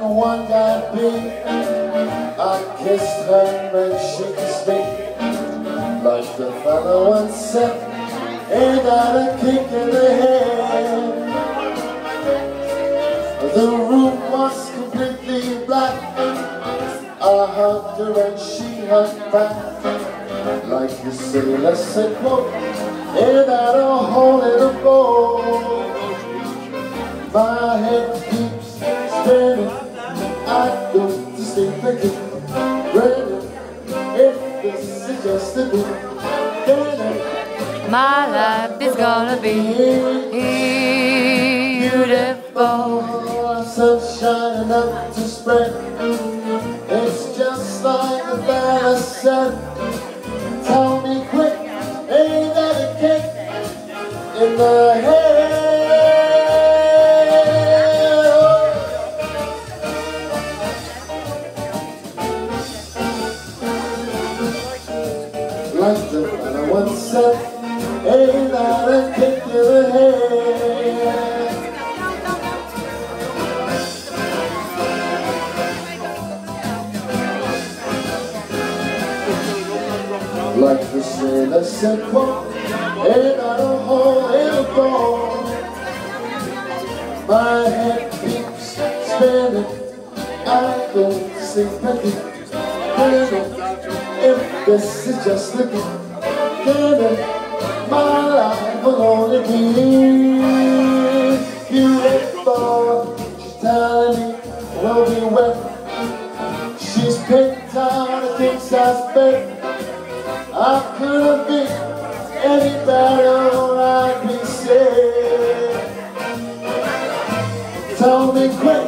one got big, I kissed her when she could speak. Like the fellow once said, ain't that a kick in the head? The room was completely black. I hugged her and she hugged back. Like the sailor said, quote, ain't that a hole in the boat? My head keeps spinning, I go to sleep again. Granted, if this is just a bit, my life is gonna be beautiful. Sun shining up to spread. It's just like the fella said. Tell me quick, ain't that a kick in the head? Like the fella once said, ain't that a kick in the head? Like the sailor said, quote, ain't that a hole in the bone? My head keeps spinning, I go to sleep again. If this is just a game, my life will only be beautiful. She's telling me we'll be wet. She's picked out a king-size bed. I couldn't be any better, I'd be safe. Tell me quick,